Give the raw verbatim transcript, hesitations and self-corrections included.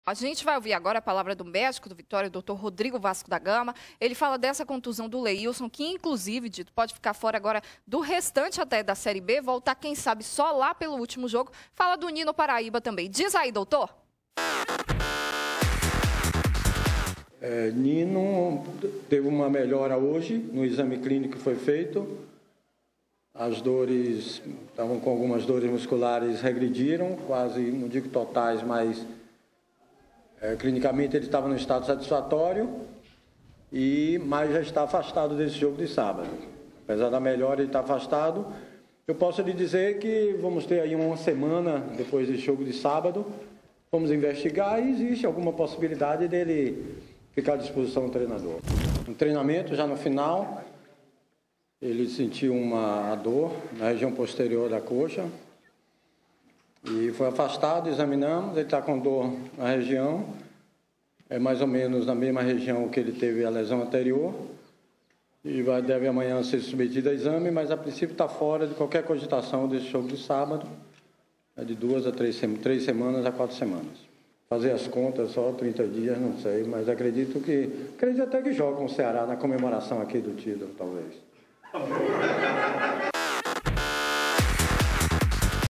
A gente vai ouvir agora a palavra do médico do Vitória, o doutor Rodrigo Vasco da Gama. Ele fala dessa contusão do Leilson, que inclusive, Dito, pode ficar fora agora do restante até da Série B, voltar, quem sabe, só lá pelo último jogo. Fala do Nino Paraíba também. Diz aí, doutor. É, Nino teve uma melhora hoje no exame clínico que foi feito. As dores, estavam com algumas dores musculares, regrediram, quase, não digo totais, mas é, clinicamente ele estava no estado satisfatório, e, mas já está afastado desse jogo de sábado. Apesar da melhora, ele está afastado. Eu posso lhe dizer que vamos ter aí uma semana depois desse jogo de sábado, vamos investigar e existe alguma possibilidade dele ficar à disposição do treinador. No treinamento, já no final, ele sentiu uma dor na região posterior da coxa e foi afastado, examinamos, ele está com dor na região, é mais ou menos na mesma região que ele teve a lesão anterior, e vai, deve amanhã ser submetido a exame, mas a princípio está fora de qualquer cogitação desse jogo de sábado, é de duas a três, três semanas a quatro semanas. Fazer as contas, só trinta dias, não sei, mas acredito que, acredito até que joga com o Ceará na comemoração aqui do título, talvez.